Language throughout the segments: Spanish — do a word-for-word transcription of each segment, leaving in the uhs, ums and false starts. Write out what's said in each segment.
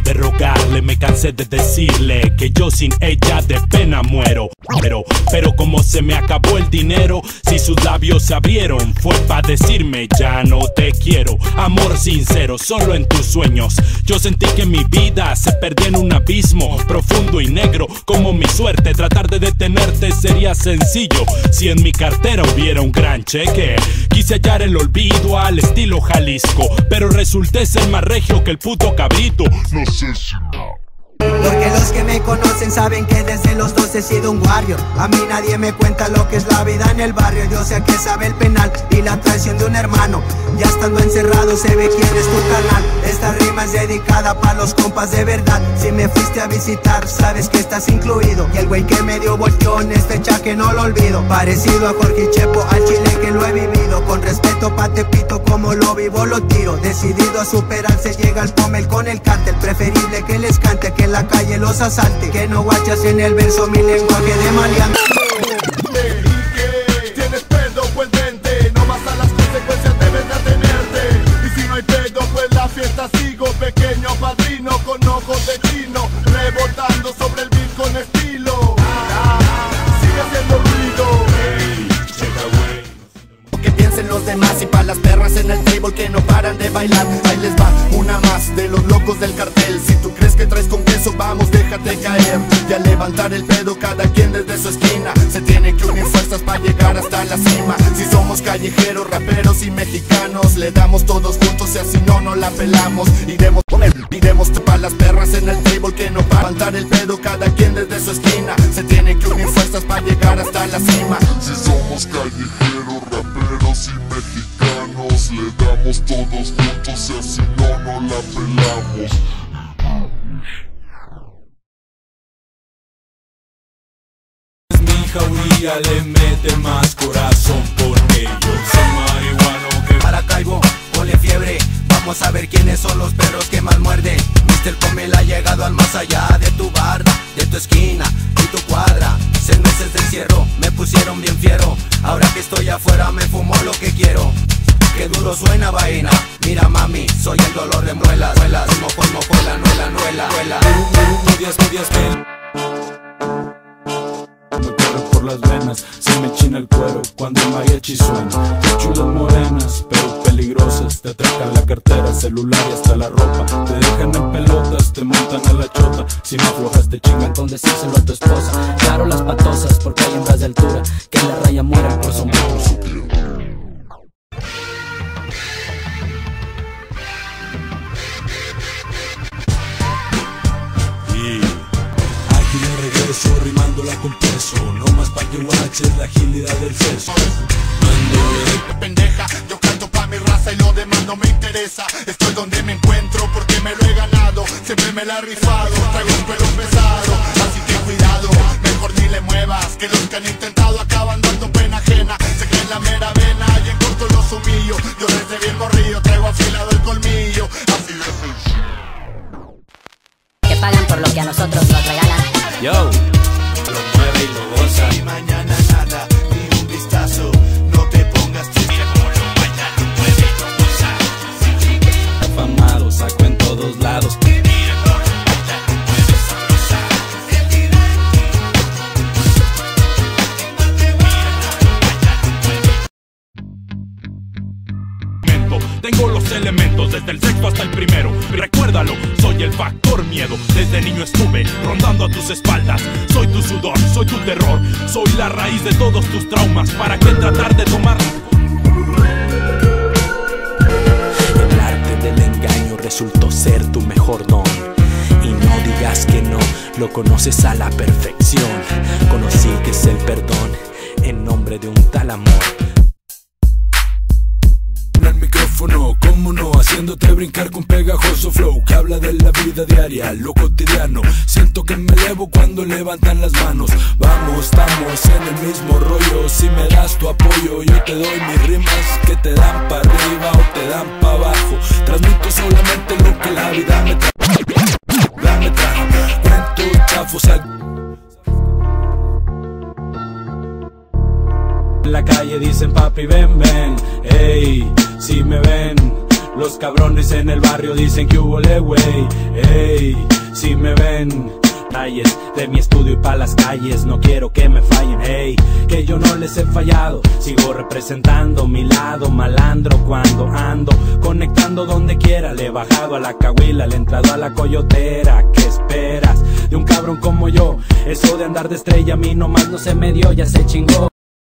de rogarle, me cansé de decirle que yo sin ella de pena muero. Pero, pero como se me acabó el dinero, si sus labios se abrieron fue pa' decirme ya no te quiero. Amor sincero, solo en tus sueños. Yo sentí que mi vida se perdía en un abismo profundo y negro como mi suerte. Tratar de detenerte sería sencillo si en mi cartera hubiera un gran cheque. Quise hallar el olvido al estilo Jalisco, pero resulté ser más regio que el puto cabrito. No sé si no. Porque los que me conocen saben que desde los doce he sido un warrior. A mí nadie me cuenta lo que es la vida en el barrio. Yo sé que sabe el penal y la traición de un hermano. Ya estando encerrado se ve quién es tu carnal. Esta rima es dedicada pa' los compas de verdad. Si me fuiste a visitar sabes que estás incluido. Y el güey que me dio volteón es fecha que no lo olvido. Parecido a Jorge Chepo, al chile que lo he vivido. Con respeto pa' Tepito, como lo vivo lo tiro. Decidido a superarse llega el pomel con el cártel. Preferible que les cante que en la calle los asalte. Que no guachas en el verso mi lenguaje de maleante. Y que tienes pedo pues vente, no más a las consecuencias debes de atenerte. Y si no hay pedo pues la fiesta sigo. Pequeño padrino con ojos de chino, rebotando sobre el beat con estilo. Sigue haciendo ruido. Que piensen los demás y pa' las perras en el table que no paran de bailar. Ahí les va una más de los locos del cartel. Si tú crees que traes con queso, vamos, déjate caer. Y a levantar el pedo cada quien desde su esquina. Se tiene que unir fuerzas para llegar hasta la cima. Si somos callejeros, raperos y mexicanos, le damos todos juntos y así no nos la pelamos. Iremos, iremos pa' las perras en el table que no paran. Levantar el pedo cada quien desde su esquina. Se tiene que unir fuerzas para llegar hasta la cima. Si somos callejeros, raperos y mexicanos, le damos todos juntos y así no nos la pelamos. Mi jauría le mete más corazón porque yo soy marihuano que Maracaibo, ponle fiebre. Vamos a ver quiénes son los perros que más muerden. mister Pomel ha llegado al más allá de tu barda, de tu esquina y tu cuadra. Seis meses de encierro me pusieron bien fiero. Ahora que estoy afuera me fumo lo que quiero. Qué duro suena vaina. Mira mami, soy el dolor de muelas. Muelas, mojo, mojo, la nuela, nuela, nuela. Medias, medias, ven. Me corre por las venas, se me china el cuero cuando el mariachi suena. Chulas morenas, pero peligrosas. Te atracan la cartera, celular y hasta la ropa. Te dejan en pelotas, te montan a la chota. Si me aflojas te chingan con decírselo a tu esposa. Claro las patosas, porque hay hembras de altura que en la raya mueren por su piel. Rimándola con peso, no más pa' que guaches la agilidad del sexo. Qué pendeja, yo canto pa' mi raza y lo demás no me interesa. Estoy donde me encuentro porque me lo he ganado. Siempre me la he rifado, traigo un pelo pesado. Así que cuidado, mejor ni le muevas. Que los que han intentado acaban dando pena ajena. Se creen la mera vena y en corto los humillo. Yo desde bien morrillo traigo afilado el colmillo. Así de sencillo. Que pagan por lo que a nosotros nos regalan. Yo, lo mueve y lo goza. Y mañana nada, ni un vistazo. No te pongas triste. Mira cómo lo baila, lo mueve y lo goza. Afamado, saco en todos lados. Mira cómo lo baila, lo mueve sabrosa. Tengo los elementos desde el sexto hasta el primero. Recuérdalo, soy el factor miedo. Desde niño estuve rondando a tus espaldas. Soy tu sudor, soy tu terror. Soy la raíz de todos tus traumas. ¿Para qué tratar de tomar? El arte del engaño resultó ser tu mejor don. Y no digas que no, lo conoces a la perfección. Conocí que es el perdón en nombre de un tal amor. El micrófono, cómo no, haciéndote brincar con pegajoso flow que habla de la vida diaria, lo cotidiano. Siento que me elevo cuando levantan las manos. Vamos, estamos en el mismo rollo. Si me das tu apoyo, yo te doy mis rimas que te dan para arriba o te dan para abajo. Transmito solamente lo que la vida me trae. Me trajo cuentos chafos al... En la calle dicen papi ven, ven, ey, si me ven, Los cabrones en el barrio dicen que hubo le wey. Ey, si me ven de mi estudio y pa' las calles, no quiero que me fallen, hey, que yo no les he fallado. Sigo representando mi lado malandro cuando ando, conectando donde quiera. Le he bajado a la cahuila, le he entrado a la coyotera. ¿Qué esperas de un cabrón como yo? Eso de andar de estrella a mí nomás no se me dio, ya se chingó.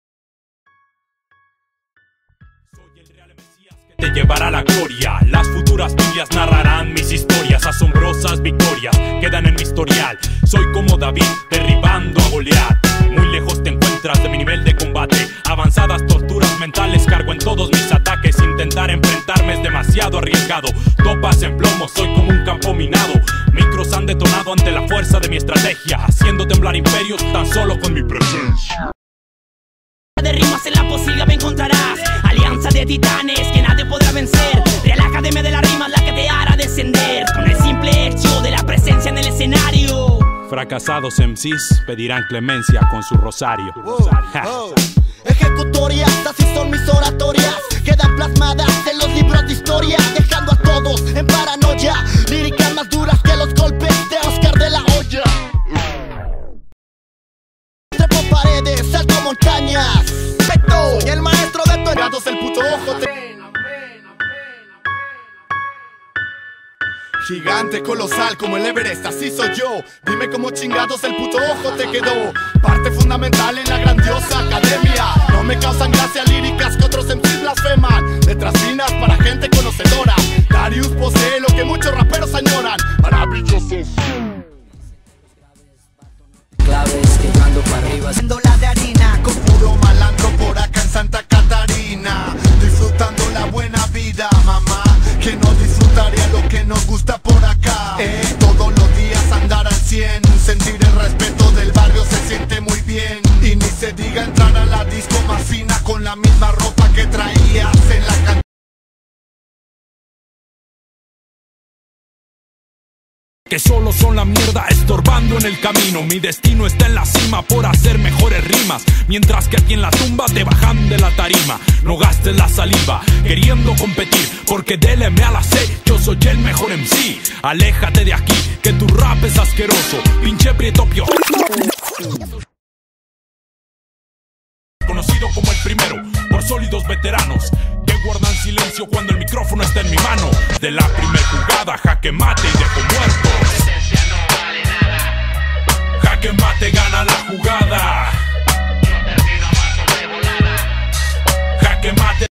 Te llevará a la gloria, las futuras Biblias narrarán mis historias, asombrosas victorias quedan en mi historial. Soy como David derribando a Goliat. Muy lejos te encuentras de mi nivel de combate, avanzadas torturas mentales cargo en todos mis ataques. Intentar enfrentarme es demasiado arriesgado, topas en plomo, soy como un campo minado. Micros han detonado ante la fuerza de mi estrategia, haciendo temblar imperios tan solo con mi presencia. De rimas en la posibilidad me encontrarás, alianza de titanes que nadie podrá vencer. Real Academia de la rima la que te hará descender, con el simple hecho de la presencia en el escenario. Fracasados M Cs pedirán clemencia con su rosario. Wow, oh. Ejecutorias, así son mis oratorias, quedan plasmadas en los libros de historia, dejando a todos en paranoia. Líricas más duras que los golpes de Oscar de la Hoya. Trepo paredes, salto montañas. Beto, soy el maestro Beto. Gatos el puto ojo. Te... Gigante, colosal como el Everest, así soy yo. Dime cómo chingados el puto ojo te quedó. Parte fundamental en la grandiosa academia. No me causan gracia líricas que otros M Cs blasfeman. Letras finas para gente conocedora. Darius posee lo que muchos raperos añoran. Maravillosos. Claves que yo ando para arriba haciendo la de harina, con puro malandro por acá en Santa Catarina, disfrutando la buena vida, mamá. Que no disfrutaría lo que nos gusta por acá, eh, todos los días andar al cien. Sentir el respeto del barrio se siente muy bien. Y ni se diga entrar a la disco más fina con la misma ropa que traías en la cantina. Que solo son la mierda estorbando en el camino. Mi destino está en la cima por hacer mejores rimas, mientras que aquí en la tumba te bajan de la tarima. No gastes la saliva queriendo competir, porque del M a la C yo soy el mejor M C. Aléjate de aquí que tu rap es asqueroso, pinche prieto piojo. Conocido como el primero por sólidos veteranos que guardan silencio cuando el micrófono está en mi mano. De la primer jugada, jaque mate y dejo muerto. Jaque mate gana la jugada. Jaque mate.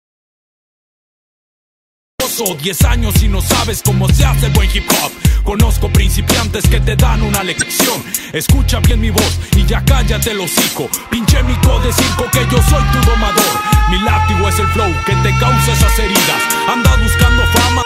diez años y no sabes cómo se hace buen hip hop. Conozco principiantes que te dan una lección. Escucha bien mi voz y ya cállate el hocico. Pinche mico de circo que yo soy tu domador. Mi látigo es el flow que te causa esas heridas. Andas buscando fama.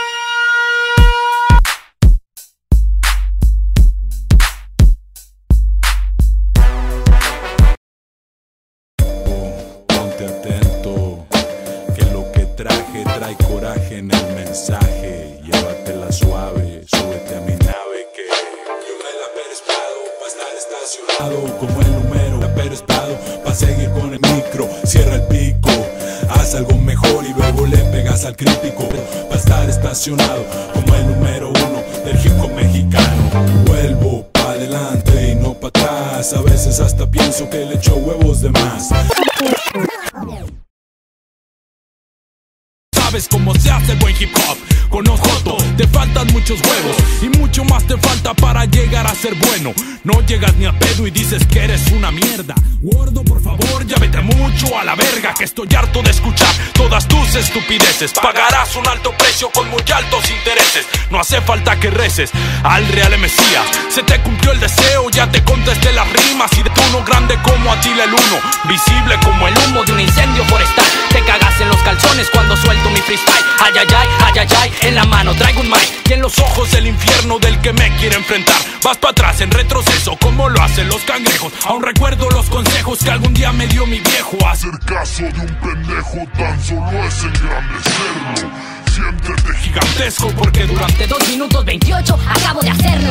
Ponte atento, que lo que traje trae coraje en el mensaje. Llévatela suave, súbete a mi nave que yo me la perespado pa' estar estacionado como el número, la perespado pa' seguir con el micro. Cierra el pico, haz algo mejor y luego le pegas al crítico. Pa' estar estacionado como el número uno del hip hop mexicano. Vuelvo pa' adelante y no pa' atrás. A veces hasta pienso que le echo huevos de más. Sabes cómo se hace el buen hip hop. Conozco todo, te faltan muchos huevos y mucho más te falta para llegar a ser bueno. No llegas ni a pedo y dices que eres una mierda. Gordo, por favor, ya vete mucho a la verga, que estoy harto de escuchar todas tus estupideces. Pagarás un alto precio con muy altos intereses. No hace falta que reces al Real Mesías. Se te cumplió el deseo, ya te contesté las rimas. Y de tono grande como Atila el Uno, visible como el humo de un incendio forestal. Te cagas en los calzones cuando suelto mi freestyle. Ay, ay, ay, ay, ay, ay, en la mano traigo un mic y en los ojos el infierno del que me quiere enfrentar. Vas para atrás en retroceso como lo hacen los cangrejos. Aún recuerdo los consejos que algún día me dio mi viejo. Hacer caso de un pendejo tan solo es engrandecerlo. Siéntete gigantesco porque durante dos minutos veintiocho acabo de hacerlo.